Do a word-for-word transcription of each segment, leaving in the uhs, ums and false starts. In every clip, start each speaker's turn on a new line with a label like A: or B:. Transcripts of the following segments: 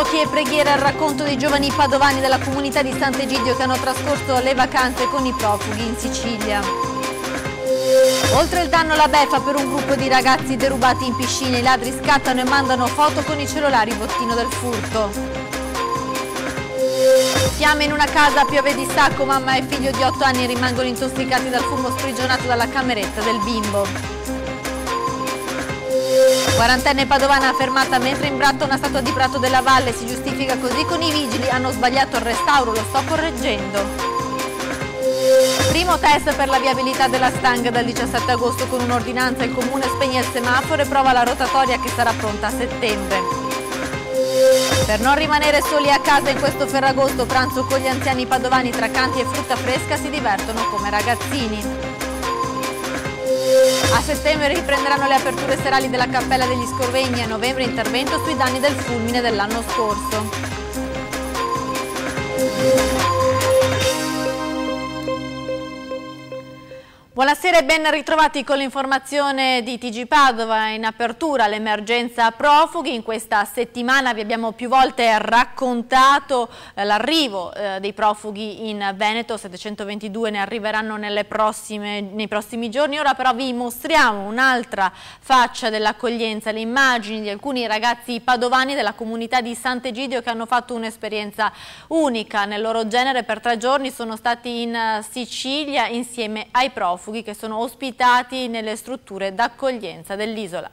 A: Giochi e preghiere al racconto dei giovani padovani della comunità di Sant'Egidio che hanno trascorso le vacanze con i profughi in Sicilia. Oltre il danno alla beffa per un gruppo di ragazzi derubati in piscina, i ladri scattano e mandano foto con i cellulari bottino del furto. Fiamme in una casa, piove di stacco, mamma e figlio di otto anni rimangono intossicati dal fumo sprigionato dalla cameretta del bimbo. Quarantenne padovana fermata mentre imbratta una statua di Prato della Valle, si giustifica così con i vigili, hanno sbagliato il restauro, lo sto correggendo. Primo test per la viabilità della Stanga dal diciassette agosto con un'ordinanza, il comune spegne il semaforo e prova la rotatoria che sarà pronta a settembre. Per non rimanere soli a casa in questo Ferragosto, pranzo con gli anziani padovani tra canti e frutta fresca, si divertono come ragazzini. A settembre riprenderanno le aperture serali della Cappella degli Scrovegni, a novembre intervento sui danni del fulmine dell'anno scorso. Buonasera e ben ritrovati con l'informazione di T G Padova. In apertura l'emergenza profughi. In questa settimana vi abbiamo più volte raccontato eh, l'arrivo eh, dei profughi in Veneto, settecentoventidue ne arriveranno nelle prossime, nei prossimi giorni. Ora però vi mostriamo un'altra faccia dell'accoglienza, le immagini di alcuni ragazzi padovani della comunità di Sant'Egidio che hanno fatto un'esperienza unica nel loro genere. Per tre giorni sono stati in Sicilia insieme ai profughi che sono ospitati nelle strutture d'accoglienza dell'isola.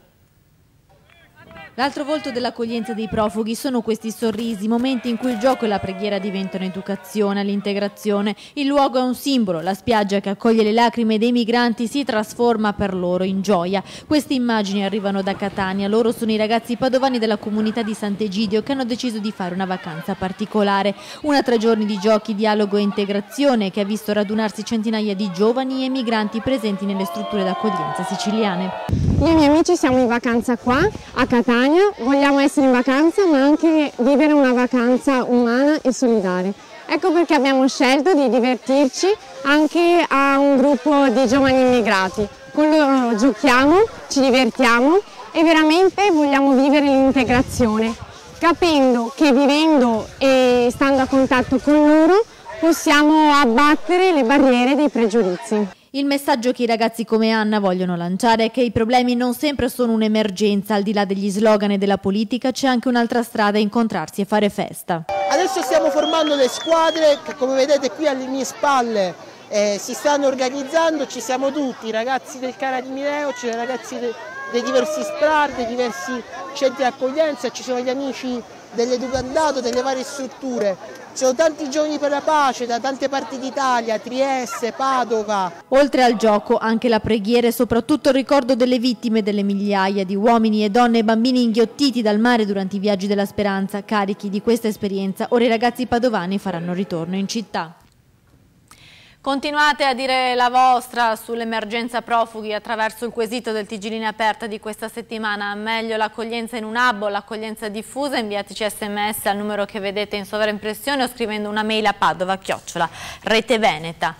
A: L'altro volto dell'accoglienza dei profughi sono questi sorrisi, momenti in cui il gioco e la preghiera diventano educazione, l'integrazione. Il luogo è un simbolo, la spiaggia che accoglie le lacrime dei migranti si trasforma per loro in gioia. Queste immagini arrivano da Catania, loro sono i ragazzi padovani della comunità di Sant'Egidio che hanno deciso di fare una vacanza particolare. Una tre giorni di giochi, dialogo e integrazione che ha visto radunarsi centinaia di giovani e migranti presenti nelle strutture d'accoglienza siciliane.
B: Io e i miei amici siamo in vacanza qua a Catania. Vogliamo essere in vacanza ma anche vivere una vacanza umana e solidale. Ecco perché abbiamo scelto di divertirci anche a un gruppo di giovani immigrati. Con loro giochiamo, ci divertiamo e veramente vogliamo vivere l'integrazione, capendo che vivendo e stando a contatto con loro possiamo abbattere le barriere dei pregiudizi.
A: Il messaggio che i ragazzi come Anna vogliono lanciare è che i problemi non sempre sono un'emergenza, al di là degli slogan e della politica c'è anche un'altra strada, incontrarsi e fare festa.
C: Adesso stiamo formando le squadre che come vedete qui alle mie spalle eh, si stanno organizzando, ci siamo tutti, i ragazzi del Cara di Mineo, ci sono i ragazzi de, dei diversi SPRAR, dei diversi centri di accoglienza, ci sono gli amici dell'Educandato, delle varie strutture. Ci sono tanti giovani per la pace da tante parti d'Italia, Trieste, Padova.
A: Oltre al gioco anche la preghiera e soprattutto il ricordo delle vittime, delle migliaia di uomini e donne e bambini inghiottiti dal mare durante i viaggi della speranza. Carichi di questa esperienza, ora i ragazzi padovani faranno ritorno in città. Continuate a dire la vostra sull'emergenza profughi attraverso il quesito del T G Linea Aperta di questa settimana. Meglio l'accoglienza in un hub o l'accoglienza diffusa? Inviateci sms al numero che vedete in sovraimpressione o scrivendo una mail a Padova chiocciola Rete Veneta.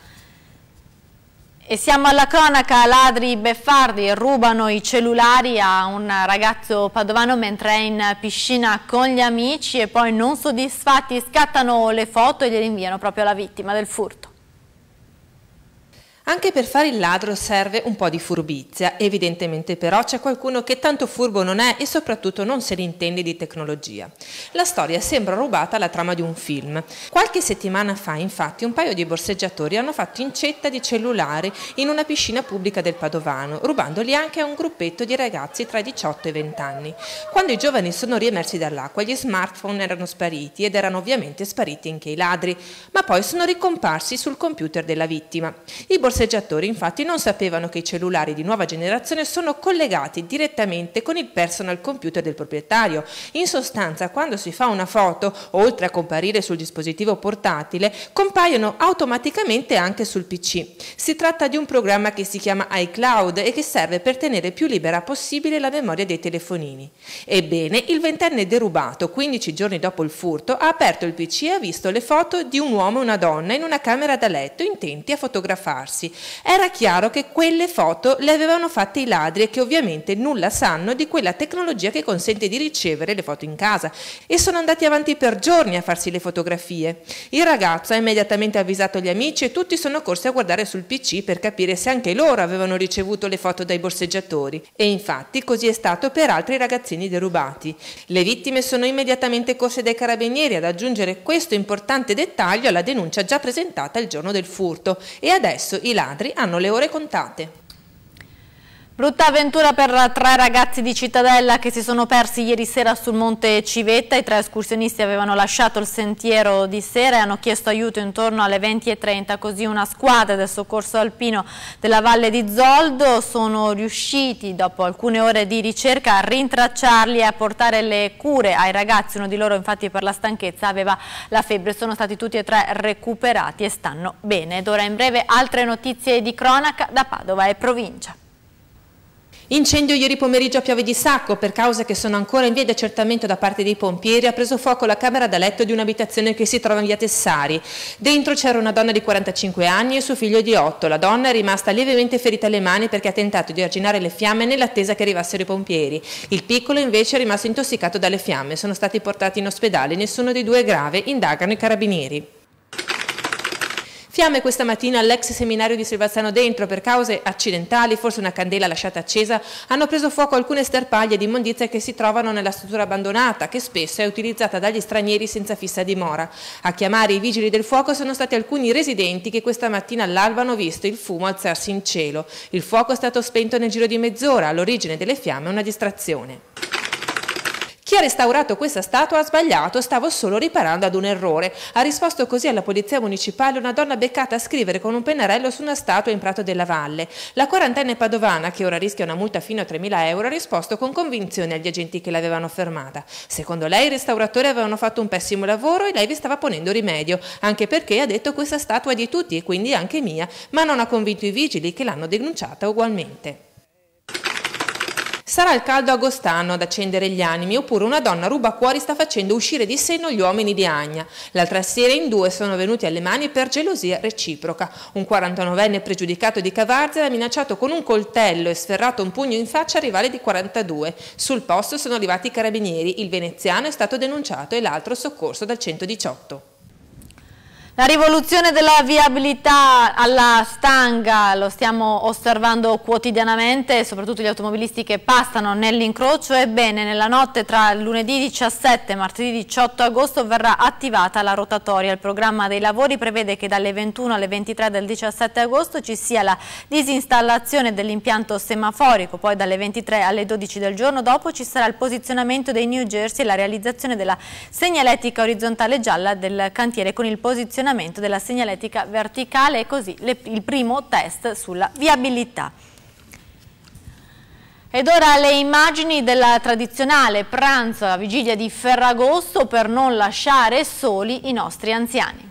A: E siamo alla cronaca, ladri beffardi rubano i cellulari a un ragazzo padovano mentre è in piscina con gli amici e poi non soddisfatti scattano le foto e gliele inviano proprio alla vittima del furto.
D: Anche per fare il ladro serve un po' di furbizia, evidentemente però c'è qualcuno che tanto furbo non è e soprattutto non se ne intende di tecnologia. La storia sembra rubata alla trama di un film. Qualche settimana fa infatti un paio di borseggiatori hanno fatto incetta di cellulari in una piscina pubblica del Padovano, rubandoli anche a un gruppetto di ragazzi tra i diciotto e i venti anni. Quando i giovani sono riemersi dall'acqua gli smartphone erano spariti ed erano ovviamente spariti anche i ladri, ma poi sono ricomparsi sul computer della vittima. I borseggiatori infatti non sapevano che i cellulari di nuova generazione sono collegati direttamente con il personal computer del proprietario. In sostanza, quando si fa una foto, oltre a comparire sul dispositivo portatile, compaiono automaticamente anche sul P C. Si tratta di un programma che si chiama iCloud e che serve per tenere più libera possibile la memoria dei telefonini. Ebbene, il ventenne derubato, quindici giorni dopo il furto, ha aperto il P C e ha visto le foto di un uomo e una donna in una camera da letto intenti a fotografarsi. falsi. Era chiaro che quelle foto le avevano fatte i ladri e che ovviamente nulla sanno di quella tecnologia che consente di ricevere le foto in casa, e sono andati avanti per giorni a farsi le fotografie. Il ragazzo ha immediatamente avvisato gli amici e tutti sono corsi a guardare sul P C per capire se anche loro avevano ricevuto le foto dai borseggiatori, e infatti così è stato per altri ragazzini derubati. Le vittime sono immediatamente corse dai carabinieri ad aggiungere questo importante dettaglio alla denuncia già presentata il giorno del furto, e adesso i ladri hanno le ore contate.
A: Brutta avventura per tre ragazzi di Cittadella che si sono persi ieri sera sul Monte Civetta. I tre escursionisti avevano lasciato il sentiero di sera e hanno chiesto aiuto intorno alle venti e trenta, così una squadra del soccorso alpino della Valle di Zoldo sono riusciti, dopo alcune ore di ricerca, a rintracciarli e a portare le cure ai ragazzi. Uno di loro infatti per la stanchezza aveva la febbre. Sono stati tutti e tre recuperati e stanno bene. Ed ora in breve altre notizie di cronaca da Padova e provincia.
D: Incendio ieri pomeriggio a Piave di Sacco. Per cause che sono ancora in via di accertamento da parte dei pompieri, ha preso fuoco la camera da letto di un'abitazione che si trova in via Tessari. Dentro c'era una donna di quarantacinque anni e suo figlio di otto. La donna è rimasta lievemente ferita alle mani perché ha tentato di arginare le fiamme nell'attesa che arrivassero i pompieri. Il piccolo invece è rimasto intossicato dalle fiamme. Sono stati portati in ospedale, nessuno dei due è grave, indagano i carabinieri. Fiamme questa mattina all'ex seminario di Silvazzano Dentro. Per cause accidentali, forse una candela lasciata accesa, hanno preso fuoco alcune sterpaglie di immondizia che si trovano nella struttura abbandonata, che spesso è utilizzata dagli stranieri senza fissa dimora. A chiamare i vigili del fuoco sono stati alcuni residenti che questa mattina all'alba hanno visto il fumo alzarsi in cielo. Il fuoco è stato spento nel giro di mezz'ora. All'origine delle fiamme una distrazione. Chi ha restaurato questa statua ha sbagliato, stavo solo riparando ad un errore. Ha risposto così alla polizia municipale una donna beccata a scrivere con un pennarello su una statua in Prato della Valle. La quarantenne padovana, che ora rischia una multa fino a tremila euro, ha risposto con convinzione agli agenti che l'avevano fermata. Secondo lei i restauratori avevano fatto un pessimo lavoro e lei vi stava ponendo rimedio, anche perché ha detto questa statua è di tutti e quindi anche mia, ma non ha convinto i vigili che l'hanno denunciata ugualmente. Sarà il caldo agostano ad accendere gli animi, oppure una donna rubacuori sta facendo uscire di senno gli uomini di Agna. L'altra sera in due sono venuti alle mani per gelosia reciproca. Un quarantanovenne pregiudicato di Cavarzia ha minacciato con un coltello e sferrato un pugno in faccia al rivale di quarantadue. Sul posto sono arrivati i carabinieri, il veneziano è stato denunciato e l'altro soccorso dal centodiciotto.
A: La rivoluzione della viabilità alla stanga lo stiamo osservando quotidianamente, soprattutto gli automobilisti che passano nell'incrocio. Ebbene, nella notte tra lunedì diciassette e martedì diciotto agosto verrà attivata la rotatoria. Il programma dei lavori prevede che dalle ventuno alle ventitré del diciassette agosto ci sia la disinstallazione dell'impianto semaforico, poi dalle ventitré alle dodici del giorno dopo ci sarà il posizionamento dei New Jersey e la realizzazione della segnaletica orizzontale gialla del cantiere con il posizionamento della segnaletica verticale, e così le, il primo test sulla viabilità. Ed ora le immagini del tradizionale pranzo alla vigilia di Ferragosto per non lasciare soli i nostri anziani.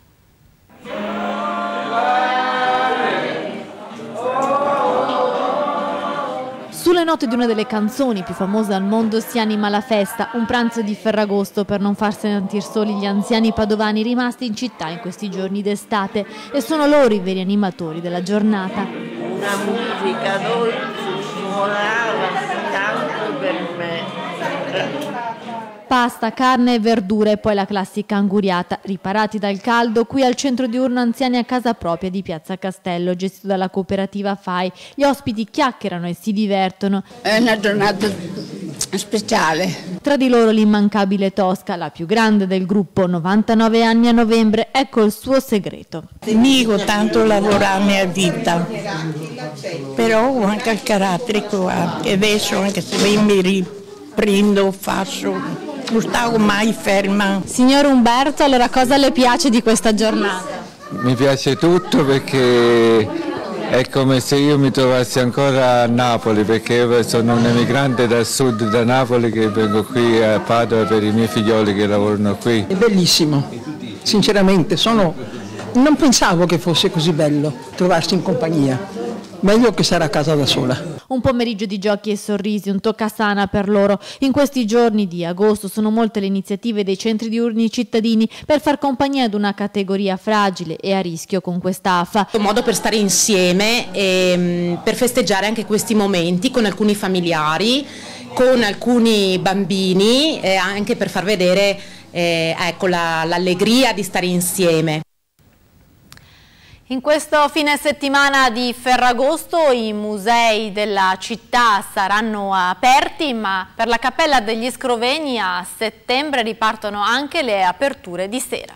A: Sulle note di una delle canzoni più famose al mondo si anima la festa, un pranzo di Ferragosto per non far sentir soli gli anziani padovani rimasti in città in questi giorni d'estate, e sono loro i veri animatori della giornata.
E: Una musica dolce suonava tanto per me.
A: Pasta, carne e verdure e poi la classica anguriata, riparati dal caldo qui al centro diurno anziani a casa propria di Piazza Castello, gestito dalla cooperativa F A I. Gli ospiti chiacchierano e si divertono.
F: È una giornata speciale.
A: Tra di loro l'immancabile Tosca, la più grande del gruppo, novantanove anni a novembre. Ecco il suo segreto.
E: Mico tanto lavorare a vita, però ho anche il carattere qua, e adesso anche se mi riprendo, faccio, non stavo mai ferma.
A: Signor Umberto, allora cosa le piace di questa giornata?
G: Mi piace tutto perché è come se io mi trovassi ancora a Napoli, perché io sono un emigrante dal sud, da Napoli, che vengo qui a Padova per i miei figlioli che lavorano qui.
H: È bellissimo, sinceramente, sono... non pensavo che fosse così bello trovarsi in compagnia, meglio che stare a casa da sola.
A: Un pomeriggio di giochi e sorrisi, un toccasana per loro. In questi giorni di agosto sono molte le iniziative dei centri diurni cittadini per far compagnia ad una categoria fragile e a rischio con questa A F A.
I: Un modo per stare insieme e per festeggiare anche questi momenti con alcuni familiari, con alcuni bambini, e anche per far vedere eh, ecco, la, l'allegria di stare insieme.
A: In questo fine settimana di Ferragosto i musei della città saranno aperti, ma per la Cappella degli Scrovegni a settembre ripartono anche le aperture di sera.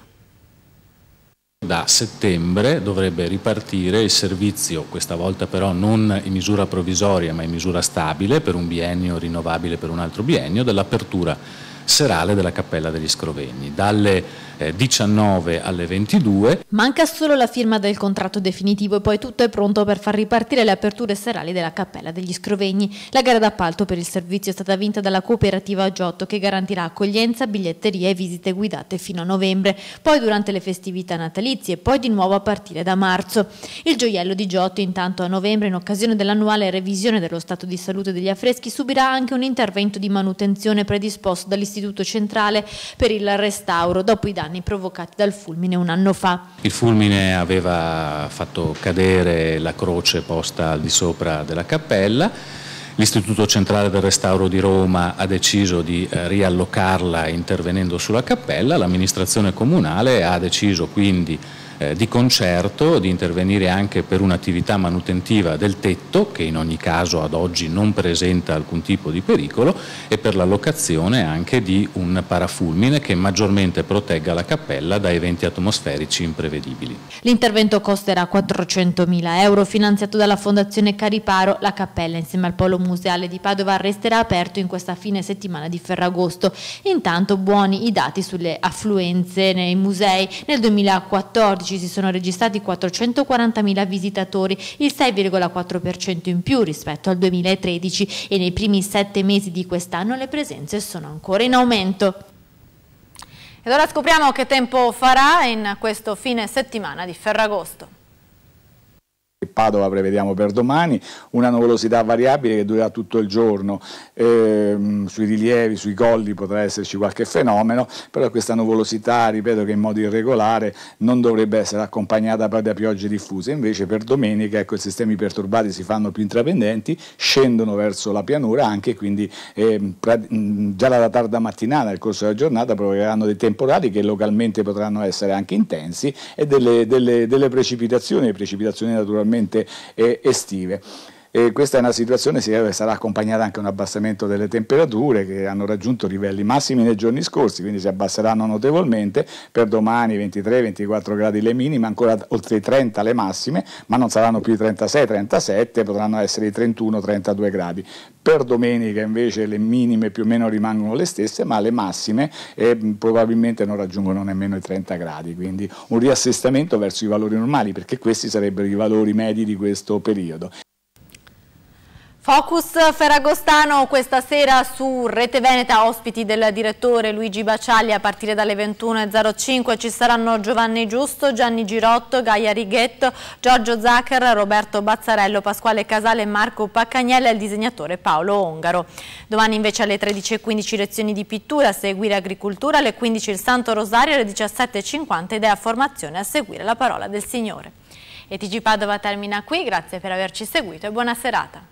J: Da settembre dovrebbe ripartire il servizio, questa volta però non in misura provvisoria ma in misura stabile, per un biennio rinnovabile per un altro biennio, dell'apertura serale della Cappella degli Scrovegni, dalle eh, diciannove alle ventidue.
A: Manca solo la firma del contratto definitivo e poi tutto è pronto per far ripartire le aperture serali della Cappella degli Scrovegni. La gara d'appalto per il servizio è stata vinta dalla cooperativa Giotto, che garantirà accoglienza, biglietteria e visite guidate fino a novembre, poi durante le festività natalizie e poi di nuovo a partire da marzo. Il gioiello di Giotto intanto a novembre, in occasione dell'annuale revisione dello stato di salute degli affreschi, subirà anche un intervento di manutenzione predisposto dall'Istituto Centrale per il restauro dopo i danni provocati dal fulmine un anno fa.
J: Il fulmine aveva fatto cadere la croce posta al di sopra della cappella. L'Istituto Centrale del Restauro di Roma ha deciso di eh, riallocarla intervenendo sulla cappella. L'amministrazione comunale ha deciso quindi eh, di concerto di intervenire anche per un'attività manutentiva del tetto, che in ogni caso ad oggi non presenta alcun tipo di pericolo, e per l'allocazione anche di un parafulmine che maggiormente protegga la cappella da eventi atmosferici imprevedibili.
A: L'intervento costerà quattrocentomila euro, finanziato dalla Fondazione Cariparo. La cappella, insieme al Polo Museale di Padova, resterà aperto in questa fine settimana di Ferragosto. Intanto buoni i dati sulle affluenze nei musei. Nel duemilaquattordici si sono registrati quattrocentoquarantamila visitatori, il sei virgola quattro per cento in più rispetto al duemilatredici, e nei primi sette mesi di quest'anno le presenze sono ancora in aumento. Ed ora scopriamo che tempo farà in questo fine settimana di Ferragosto.
K: Padova prevediamo per domani una nuvolosità variabile che durerà tutto il giorno, ehm, sui rilievi, sui colli potrà esserci qualche fenomeno, però questa nuvolosità, ripeto, che in modo irregolare non dovrebbe essere accompagnata poi da piogge diffuse. Invece per domenica, ecco, i sistemi perturbati si fanno più intrapendenti, scendono verso la pianura anche, quindi ehm, già dalla tarda mattinata nel corso della giornata provocheranno dei temporali che localmente potranno essere anche intensi, e delle, delle, delle precipitazioni, precipitazioni naturalmente estive. E questa è una situazione che sarà accompagnata anche da un abbassamento delle temperature, che hanno raggiunto livelli massimi nei giorni scorsi, quindi si abbasseranno notevolmente. Per domani ventitré ventiquattro gradi le minime, ancora oltre i trenta le massime, ma non saranno più i trentasei trentasette, potranno essere i trentuno trentadue gradi. Per domenica invece le minime più o meno rimangono le stesse, ma le massime eh, probabilmente non raggiungono nemmeno i trenta gradi, quindi un riassestamento verso i valori normali, perché questi sarebbero i valori medi di questo periodo.
A: Focus ferragostano questa sera su Rete Veneta, ospiti del direttore Luigi Bacialli. A partire dalle ventuno e zero cinque ci saranno Giovanni Giusto, Gianni Girotto, Gaia Righetto, Giorgio Zaccher, Roberto Bazzarello, Pasquale Casale, Marco Paccagnella e il disegnatore Paolo Ongaro. Domani invece alle tredici e quindici lezioni di pittura, a seguire agricoltura, alle quindici il Santo Rosario, alle diciassette e cinquanta idea formazione, a seguire la parola del Signore. E T G Padova termina qui, grazie per averci seguito e buona serata.